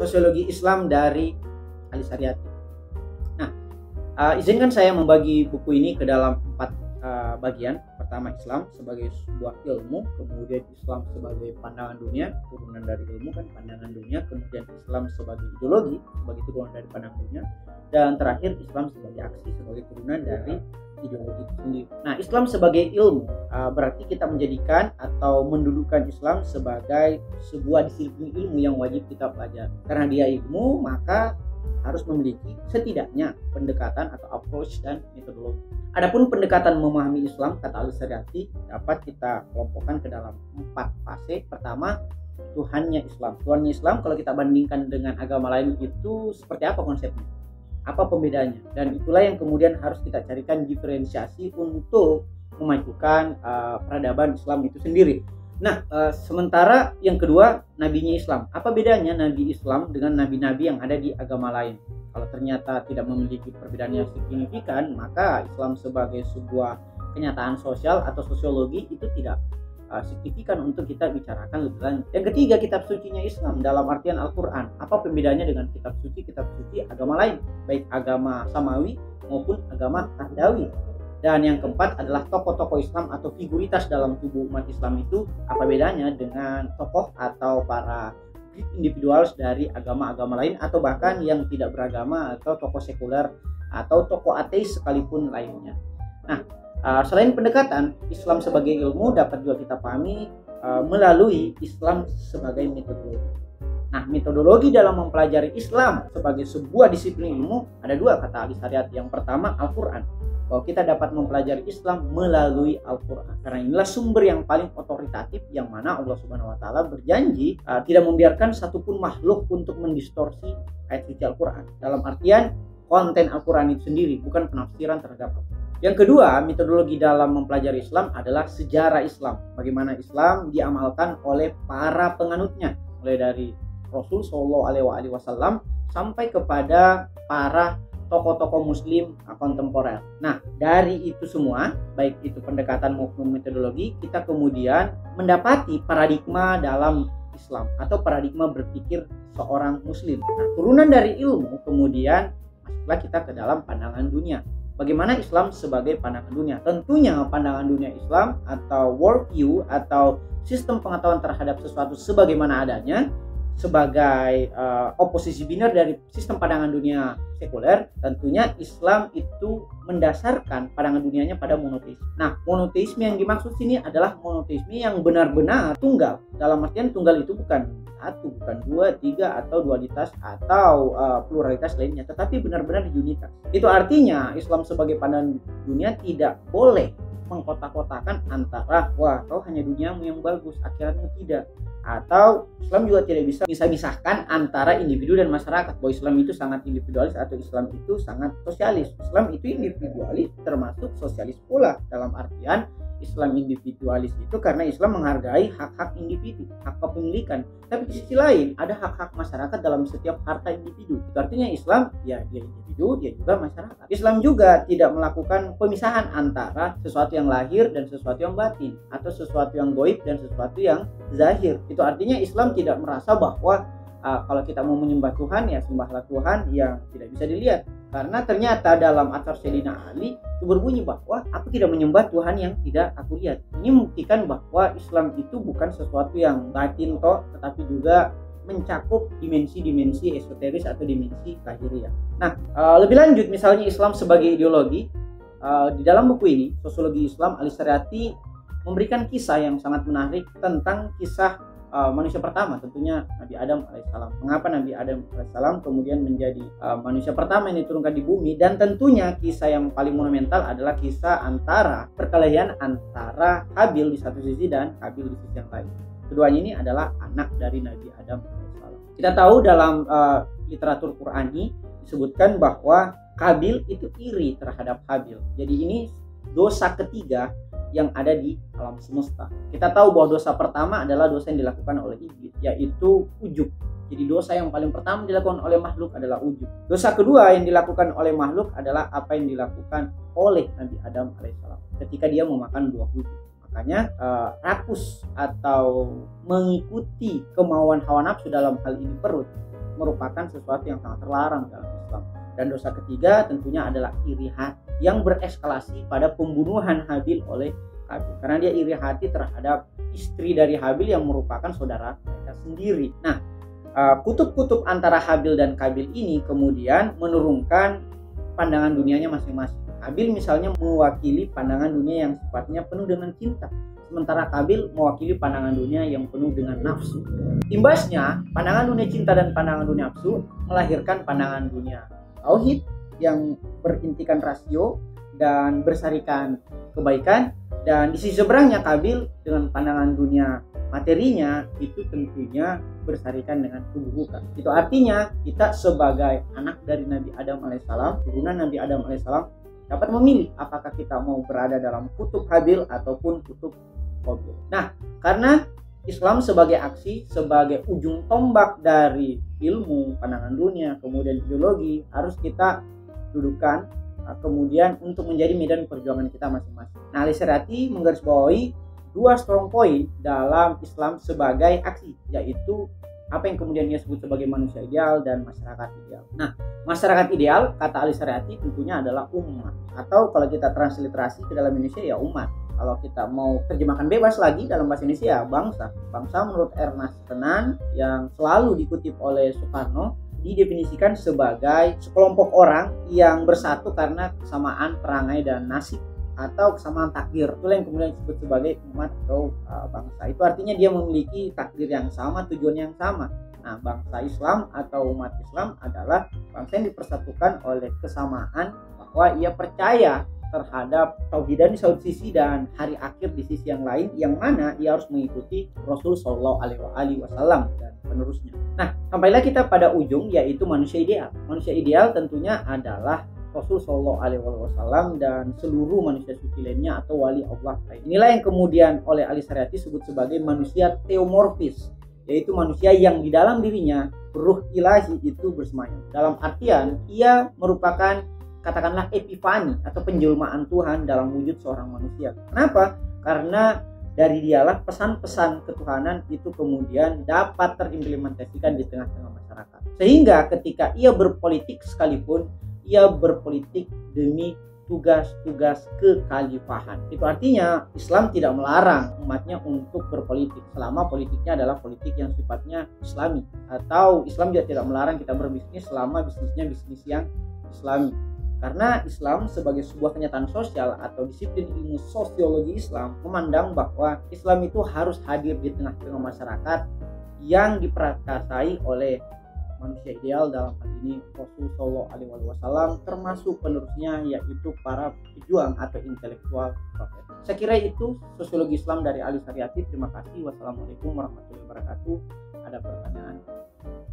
Sosiologi Islam dari Ali Saryati. Nah, izinkan saya membagi buku ini ke dalam 4 bagian. Pertama, Islam sebagai sebuah ilmu, kemudian Islam sebagai pandangan dunia, turunan dari ilmu kan pandangan dunia, kemudian Islam sebagai ideologi, sebagai turunan dari pandangan dunia, dan terakhir Islam sebagai aksi, sebagai turunan dari ideologi itu sendiri. Nah, Islam sebagai ilmu berarti kita menjadikan atau mendudukan Islam sebagai sebuah disiplin ilmu yang wajib kita pelajari. Karena dia ilmu, maka harus memiliki setidaknya pendekatan atau approach dan metodologi. Adapun pendekatan memahami Islam, kata Ali Saryati, dapat kita kelompokkan ke dalam 4 fase. Pertama, Tuhannya Islam. Tuhannya Islam kalau kita bandingkan dengan agama lain itu seperti apa konsepnya? Apa pembedanya? Dan itulah yang kemudian harus kita carikan diferensiasi untuk memajukan peradaban Islam itu sendiri. Nah, sementara yang kedua, nabinya Islam. Apa bedanya nabi Islam dengan nabi-nabi yang ada di agama lain? Kalau ternyata tidak memiliki perbedaan yang signifikan, maka Islam sebagai sebuah kenyataan sosial atau sosiologi itu tidak signifikan untuk kita bicarakan lebih lanjut. Yang ketiga, kitab sucinya Islam dalam artian Al-Quran. Apa pembedanya dengan kitab suci agama lain, baik agama Samawi maupun agama Ahdawi? Dan yang keempat adalah tokoh-tokoh Islam atau figuritas dalam tubuh umat Islam itu apa bedanya dengan tokoh atau para individual dari agama-agama lain atau bahkan yang tidak beragama atau tokoh sekuler atau tokoh ateis sekalipun lainnya. Nah, selain pendekatan Islam sebagai ilmu dapat juga kita pahami melalui Islam sebagai metodologi. Nah, metodologi dalam mempelajari Islam sebagai sebuah disiplin ilmu ada 2 kata Ali Saryati. Yang pertama, Al-Quran. Bahwa kita dapat mempelajari Islam melalui Al-Quran. Karena inilah sumber yang paling otoritatif yang mana Allah Subhanahu wa taala berjanji tidak membiarkan satupun makhluk untuk mendistorsi ayat suci Al-Quran. Dalam artian konten Al-Quran itu sendiri, bukan penafsiran terhadap Al-Quran. Yang kedua, metodologi dalam mempelajari Islam adalah sejarah Islam. Bagaimana Islam diamalkan oleh para penganutnya, mulai dari Rasul Shallallahu Alaihi Wasallam sampai kepada para tokoh-tokoh Muslim kontemporer. Nah, dari itu semua, baik itu pendekatan maupun metodologi, kita kemudian mendapati paradigma dalam Islam atau paradigma berpikir seorang Muslim. Nah, turunan dari ilmu kemudian masuklah kita ke dalam pandangan dunia. Bagaimana Islam sebagai pandangan dunia? Tentunya pandangan dunia Islam atau worldview atau sistem pengetahuan terhadap sesuatu sebagaimana adanya sebagai oposisi biner dari sistem pandangan dunia sekuler. Tentunya Islam itu mendasarkan pandangan dunianya pada monoteisme. Nah, monoteisme yang dimaksud sini adalah monoteisme yang benar-benar tunggal. Dalam artian tunggal itu bukan 1, bukan 2, 3 atau dualitas atau pluralitas lainnya, tetapi benar-benar unitas. Itu artinya Islam sebagai pandangan dunia tidak boleh mengkotak-kotakan antara wah kau hanya duniamu yang bagus, akhiratmu tidak. Atau Islam juga tidak bisa misahkan antara individu dan masyarakat, bahwa Islam itu sangat individualis atau Islam itu sangat sosialis. Islam itu individualis termasuk sosialis pula. Dalam artian Islam individualis itu karena Islam menghargai hak-hak individu, hak kepemilikan. Tapi di sisi lain ada hak-hak masyarakat dalam setiap harta individu. Itu artinya Islam ya dia individu, dia juga masyarakat. Islam juga tidak melakukan pemisahan antara sesuatu yang lahir dan sesuatu yang batin, atau sesuatu yang gaib dan sesuatu yang zahir. Itu artinya Islam tidak merasa bahwa kalau kita mau menyembah Tuhan ya sembahlah Tuhan yang tidak bisa dilihat. Karena ternyata dalam athar Sayyidina Ali itu berbunyi bahwa aku tidak menyembah Tuhan yang tidak aku lihat. Ini membuktikan bahwa Islam itu bukan sesuatu yang batin toh, tetapi juga mencakup dimensi-dimensi esoteris atau dimensi lahiriah. Nah, lebih lanjut misalnya Islam sebagai ideologi, di dalam buku ini Sosiologi Islam, Ali Saryati memberikan kisah yang sangat menarik tentang kisah manusia pertama, tentunya Nabi Adam alaihissalam. Mengapa Nabi Adam alaihissalam kemudian menjadi manusia pertama yang diturunkan di bumi? Dan tentunya kisah yang paling monumental adalah kisah antara perkelahian antara Habil di satu sisi dan Habil di sisi yang lain. Keduanya ini adalah anak dari Nabi Adam alaihissalam. Kita tahu dalam literatur Qurani disebutkan bahwa Habil itu iri terhadap Habil. Jadi ini dosa ketiga yang ada di alam semesta. Kita tahu bahwa dosa pertama adalah dosa yang dilakukan oleh iblis, yaitu ujub. Jadi dosa yang paling pertama dilakukan oleh makhluk adalah ujub. Dosa kedua yang dilakukan oleh makhluk adalah apa yang dilakukan oleh Nabi Adam alaihissalam ketika dia memakan buah ujub. Makanya rakus atau mengikuti kemauan hawa nafsu dalam hal ini perut, merupakan sesuatu yang sangat terlarang dalam Islam. Dan dosa ketiga tentunya adalah iri hati yang bereskalasi pada pembunuhan Habil oleh Kabil, karena dia iri hati terhadap istri dari Habil yang merupakan saudara mereka sendiri. Nah, kutub-kutub antara Habil dan Kabil ini kemudian menurunkan pandangan dunianya masing-masing. Habil misalnya mewakili pandangan dunia yang sifatnya penuh dengan cinta, sementara Kabil mewakili pandangan dunia yang penuh dengan nafsu. Imbasnya, pandangan dunia cinta dan pandangan dunia nafsu melahirkan pandangan dunia tauhid yang berintikan rasio dan bersarikan kebaikan, dan di sisi seberangnya Kabil dengan pandangan dunia materinya itu tentunya bersarikan dengan keburukan. Itu artinya kita sebagai anak dari Nabi Adam alaihissalam, turunan Nabi Adam alaihissalam, dapat memilih apakah kita mau berada dalam kutub Habil ataupun kutub Qabil. Nah, karena Islam sebagai aksi, sebagai ujung tombak dari ilmu, pandangan dunia, kemudian ideologi, harus kita dudukan kemudian untuk menjadi medan perjuangan kita masing-masing. Nah, Al-Isyariati menggarisbawahi 2 strong point dalam Islam sebagai aksi, yaitu apa yang kemudian dia sebut sebagai manusia ideal dan masyarakat ideal. Nah, masyarakat ideal kata Al-Isyariati tentunya adalah umat, atau kalau kita transliterasi ke dalam Indonesia ya umat. Kalau kita mau terjemahkan bebas lagi dalam bahasa Indonesia, bangsa. Bangsa menurut Ernest Renan yang selalu dikutip oleh Soekarno didefinisikan sebagai sekelompok orang yang bersatu karena kesamaan perangai dan nasib atau kesamaan takdir. Itulah yang kemudian disebut sebagai umat atau bangsa. Itu artinya dia memiliki takdir yang sama, tujuan yang sama. Nah, bangsa Islam atau umat Islam adalah bangsa yang dipersatukan oleh kesamaan bahwa ia percaya terhadap tauhidan di satu sisi dan hari akhir di sisi yang lain, yang mana ia harus mengikuti Rasul Shallallahu Alaihi Wasallam dan penerusnya. Nah, sampailah kita pada ujung, yaitu manusia ideal. Manusia ideal tentunya adalah Rasul Shallallahu Alaihi Wasallam dan seluruh manusia suci lainnya atau wali Allah. Inilah yang kemudian oleh Al-Isyariati disebut sebagai manusia teomorfis, yaitu manusia yang di dalam dirinya ruh ilahi itu bersemayam. Dalam artian ia merupakan katakanlah epifani atau penjelmaan Tuhan dalam wujud seorang manusia. Kenapa? Karena dari dialah pesan-pesan ketuhanan itu kemudian dapat terimplementasikan di tengah-tengah masyarakat. Sehingga ketika ia berpolitik sekalipun, ia berpolitik demi tugas-tugas kekhalifahan. Itu artinya Islam tidak melarang umatnya untuk berpolitik selama politiknya adalah politik yang sifatnya Islami, atau Islam juga tidak melarang kita berbisnis selama bisnisnya bisnis yang Islami. Karena Islam sebagai sebuah kenyataan sosial atau disiplin ilmu sosiologi Islam memandang bahwa Islam itu harus hadir di tengah-tengah masyarakat yang diperkasai oleh manusia ideal, dalam hal ini Rasul Shallallahu Alaihi Wasallam, termasuk penerusnya yaitu para pejuang atau intelektual prophet. Saya kira itu sosiologi Islam dari Al-Isyariati. Terima kasih. Wassalamualaikum warahmatullahi wabarakatuh. Ada pertanyaan?